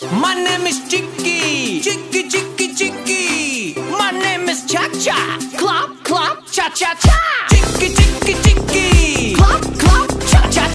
My name is Chicky. Chicky, Chicky, Chicky. My name is Cha Cha. Clop, clop, cha cha cha.